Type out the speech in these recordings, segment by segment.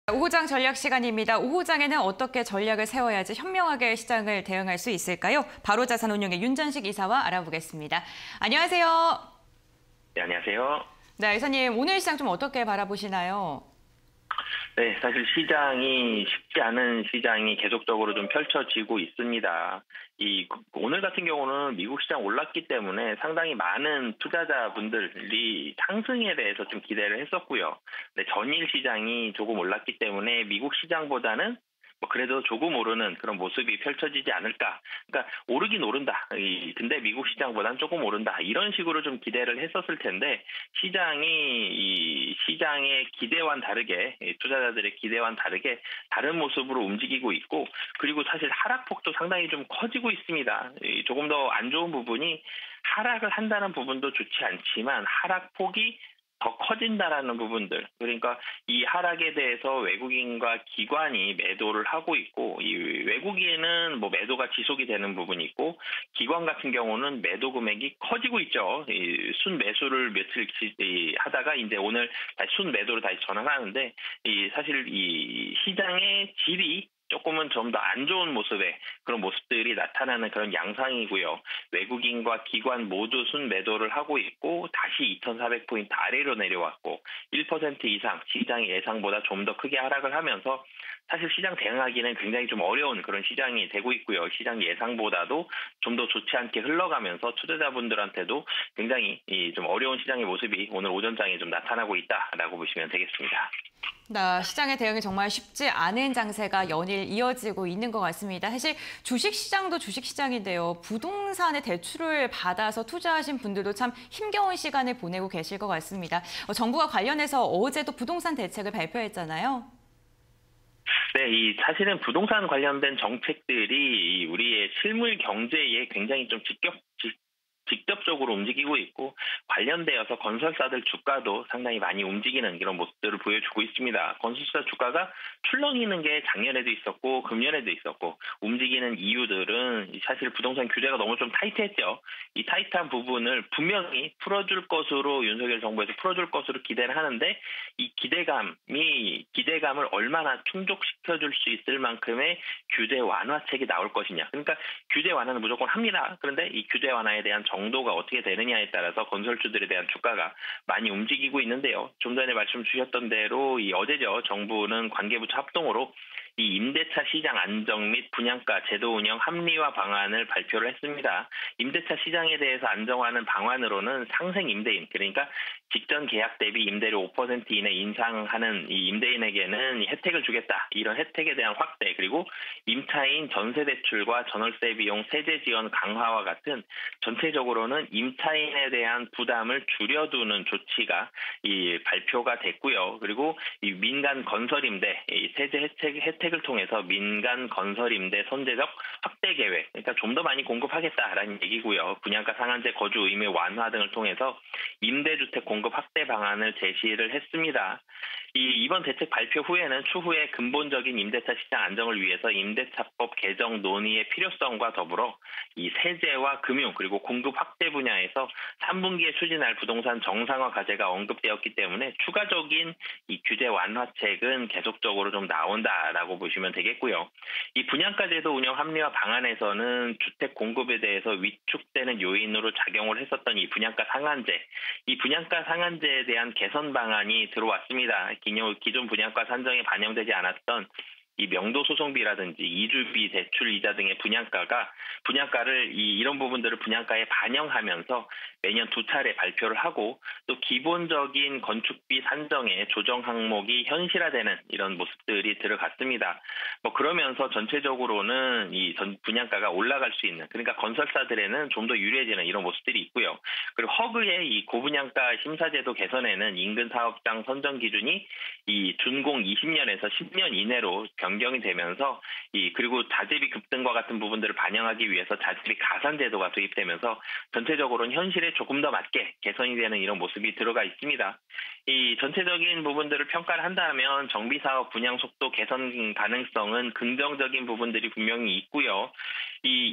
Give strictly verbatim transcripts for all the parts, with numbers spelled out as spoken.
오후장 전략 시간입니다. 오후장에는 어떻게 전략을 세워야지 현명하게 시장을 대응할 수 있을까요? 바로자산운용의 윤전식 이사와 알아보겠습니다. 안녕하세요. 네, 안녕하세요. 네, 이사님, 오늘 시장 좀 어떻게 바라보시나요? 네, 사실 시장이 쉽지 않은 시장이 계속적으로 좀 펼쳐지고 있습니다. 이 오늘 같은 경우는 미국 시장 올랐기 때문에 상당히 많은 투자자분들이 상승에 대해서 좀 기대를 했었고요. 네, 전일 시장이 조금 올랐기 때문에 미국 시장보다는 뭐 그래도 조금 오르는 그런 모습이 펼쳐지지 않을까. 그러니까 오르긴 오른다. 근데 미국 시장보다는 조금 오른다. 이런 식으로 좀 기대를 했었을 텐데 시장이 이 시장의 기대와는 다르게 투자자들의 기대와는 다르게 다른 모습으로 움직이고 있고, 그리고 사실 하락폭도 상당히 좀 커지고 있습니다. 조금 더 안 좋은 부분이 하락을 한다는 부분도 좋지 않지만 하락폭이 더 커진다라는 부분들. 그러니까 이 하락에 대해서 외국인과 기관이 매도를 하고 있고, 이 외국인은 뭐 매도가 지속이 되는 부분이 있고, 기관 같은 경우는 매도 금액이 커지고 있죠. 이 순매수를 며칠 하다가 이제 오늘 다시 순매도로 다시 전환하는데, 이 사실 이 시장의 질이 조금은 좀 더 안 좋은 모습의 그런 모습들이 나타나는 그런 양상이고요. 외국인과 기관 모두 순매도를 하고 있고 다시 이천사백 포인트 아래로 내려왔고 일 퍼센트 이상 시장의 예상보다 좀 더 크게 하락을 하면서 사실 시장 대응하기는 굉장히 좀 어려운 그런 시장이 되고 있고요. 시장 예상보다도 좀 더 좋지 않게 흘러가면서 투자자분들한테도 굉장히 좀 어려운 시장의 모습이 오늘 오전장에 좀 나타나고 있다라고 보시면 되겠습니다. 네, 시장의 대응이 정말 쉽지 않은 장세가 연일 이어지고 있는 것 같습니다. 사실 주식시장도 주식시장인데요. 부동산의 대출을 받아서 투자하신 분들도 참 힘겨운 시간을 보내고 계실 것 같습니다. 어, 정부가 관련해서 어제도 부동산 대책을 발표했잖아요. 네, 이 사실은 부동산 관련된 정책들이 우리의 실물 경제에 굉장히 좀 직격, 직, 직접적으로 움직이고 있고, 관련되어서 건설사들 주가도 상당히 많이 움직이는 이런 모습들을 보여주고 있습니다. 건설사 주가가 출렁이는 게 작년에도 있었고 금년에도 있었고, 움직이는 이유들은 사실 부동산 규제가 너무 좀 타이트했죠. 이 타이트한 부분을 분명히 풀어줄 것으로 윤석열 정부에서 풀어줄 것으로 기대를 하는데, 이 기대감이 기대감을 얼마나 충족시켜줄 수 있을 만큼의 규제 완화책이 나올 것이냐. 그러니까 규제 완화는 무조건 합니다. 그런데 이 규제 완화에 대한 정도가 어떻게 되느냐에 따라서 건설주들에 대한 주가가 많이 움직이고 있는데요. 좀 전에 말씀 주셨던 대로 이 어제죠. 정부는 관계부처 합동으로 이 임대차 시장 안정 및 분양가 제도 운영 합리화 방안을 발표를 했습니다. 임대차 시장에 대해서 안정화하는 방안으로는 상생 임대인, 그러니까 직전 계약 대비 임대료 오 퍼센트 이내 인상하는 이 임대인에게는 혜택을 주겠다. 이런 혜택에 대한 확대, 그리고 임차인 전세 대출과 전월세 비용 세제 지원 강화와 같은 전체적으로는 임차인에 대한 부담을 줄여두는 조치가 이 발표가 됐고요. 그리고 이 민간 건설 임대 이 세제 혜택 혜택을 통해서 민간 건설 임대 선제적 확대 계획, 그러니까 좀 더 많이 공급하겠다라는 얘기고요. 분양가 상한제 거주 의무 완화 등을 통해서 임대주택 공급 확대 방안을 제시를 했습니다. 이 이번 대책 발표 후에는 추후에 근본적인 임대차 시장 안정을 위해서 임대차법 개정 논의의 필요성과 더불어 이 세제와 금융 그리고 공급 확대 분야에서 삼 분기에 추진할 부동산 정상화 과제가 언급되었기 때문에 추가적인 이 규제 완화책은 계속적으로 좀 나온다라고 보시면 되겠고요. 이 분양가 제도 운영 합리화 방안에서는 주택 공급에 대해서 위축되는 요인으로 작용을 했었던 이 분양가 상한제, 이 분양가 상한제에 대한 개선 방안이 들어왔습니다. 기존 분양가 산정에 반영되지 않았던 이 명도 소송비라든지 이주비 대출 이자 등의 분양가가 분양가를 이 이런 부분들을 분양가에 반영하면서 매년 두 차례 발표를 하고, 또 기본적인 건축비 산정의 조정 항목이 현실화되는 이런 모습들이 들어갔습니다. 뭐 그러면서 전체적으로는 이 전 분양가가 올라갈 수 있는, 그러니까 건설사들에는 좀 더 유리해지는 이런 모습들이 있고요. 그리고 허그의 이 고분양가 심사제도 개선에는 인근 사업장 선정 기준이 이 준공 이십 년에서 십 년 이내로 변경이 되면서 이 그리고 자재비 급등과 같은 부분들을 반영하기 위해서 자재비 가산 제도가 도입되면서 전체적으로는 현실에 조금 더 맞게 개선이 되는 이런 모습이 들어가 있습니다. 이 전체적인 부분들을 평가를 한다면 정비 사업 분양 속도 개선 가능성은 긍정적인 부분들이 분명히 있고요. 이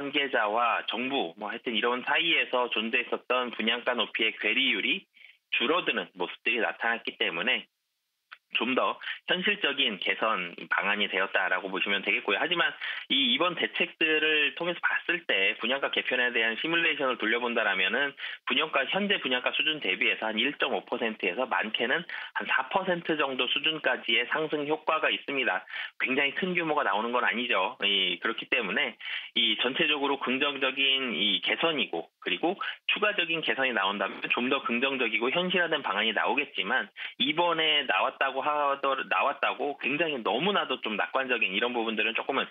이해관계자와 정부 뭐 하여튼 이런 사이에서 존재했었던 분양가 높이의 괴리율이 줄어드는 모습들이 나타났기 때문에 좀 더 현실적인 개선 방안이 되었다라고 보시면 되겠고요. 하지만 이 이번 대책들을 통해서 봤을 때 분양가 개편에 대한 시뮬레이션을 돌려본다라면은 분양가 현재 분양가 수준 대비해서 한 일 점 오 퍼센트에서 많게는 한 사 퍼센트 정도 수준까지의 상승 효과가 있습니다. 굉장히 큰 규모가 나오는 건 아니죠. 이 그렇기 때문에 이 전체적으로 긍정적인 이 개선이고 그리고 추가적인 개선이 나온다면 좀 더 긍정적이고 현실화된 방안이 나오겠지만 이번에 나왔다고 하더 나왔다고 굉장히 너무나도 좀 낙관적인 이런 부분들은 조금은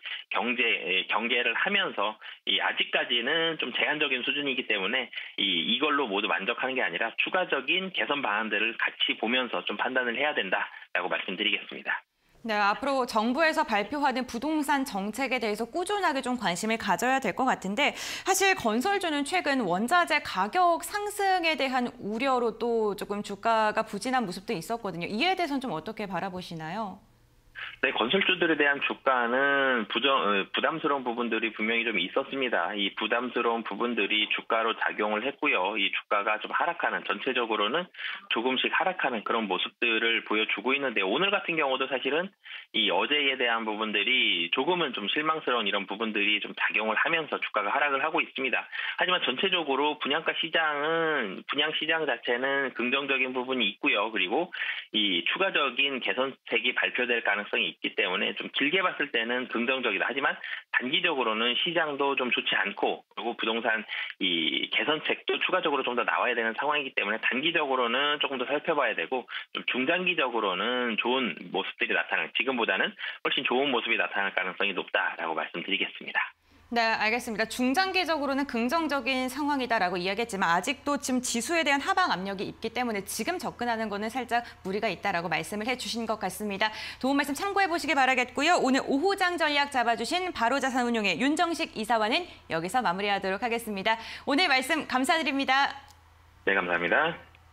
경제 경계를 하면서 이 아직까지는 좀 제한적인 수준이기 때문에 이 이걸로 모두 만족하는 게 아니라 추가적인 개선 방안들을 같이 보면서 좀 판단을 해야 된다라고 말씀드리겠습니다. 네, 앞으로 정부에서 발표하는 부동산 정책에 대해서 꾸준하게 좀 관심을 가져야 될 것 같은데 사실 건설주는 최근 원자재 가격 상승에 대한 우려로 또 조금 주가가 부진한 모습도 있었거든요. 이에 대해서는 좀 어떻게 바라보시나요? 네, 건설주들에 대한 주가는 부정, 부담스러운 부분들이 분명히 좀 있었습니다. 이 부담스러운 부분들이 주가로 작용을 했고요. 이 주가가 좀 하락하는, 전체적으로는 조금씩 하락하는 그런 모습들을 보여주고 있는데 오늘 같은 경우도 사실은 이 어제에 대한 부분들이 조금은 좀 실망스러운 이런 부분들이 좀 작용을 하면서 주가가 하락을 하고 있습니다. 하지만 전체적으로 분양가 시장은, 분양 시장 자체는 긍정적인 부분이 있고요. 그리고 이 추가적인 개선책이 발표될 가능성이 있기 때문에 좀 길게 봤을 때는 긍정적이다. 하지만 단기적으로는 시장도 좀 좋지 않고 그리고 부동산 이 개선책도 추가적으로 좀 더 나와야 되는 상황이기 때문에 단기적으로는 조금 더 살펴봐야 되고 좀 중장기적으로는 좋은 모습들이 나타날 지금보다는 훨씬 좋은 모습이 나타날 가능성이 높다라고 말씀드리겠습니다. 네, 알겠습니다. 중장기적으로는 긍정적인 상황이다라고 이야기했지만 아직도 지금 지수에 대한 하방 압력이 있기 때문에 지금 접근하는 거는 살짝 무리가 있다라고 말씀을 해주신 것 같습니다. 도움 말씀 참고해 보시기 바라겠고요. 오늘 오후장 전략 잡아주신 바로자산운용의 윤정식 이사와는 여기서 마무리하도록 하겠습니다. 오늘 말씀 감사드립니다. 네, 감사합니다.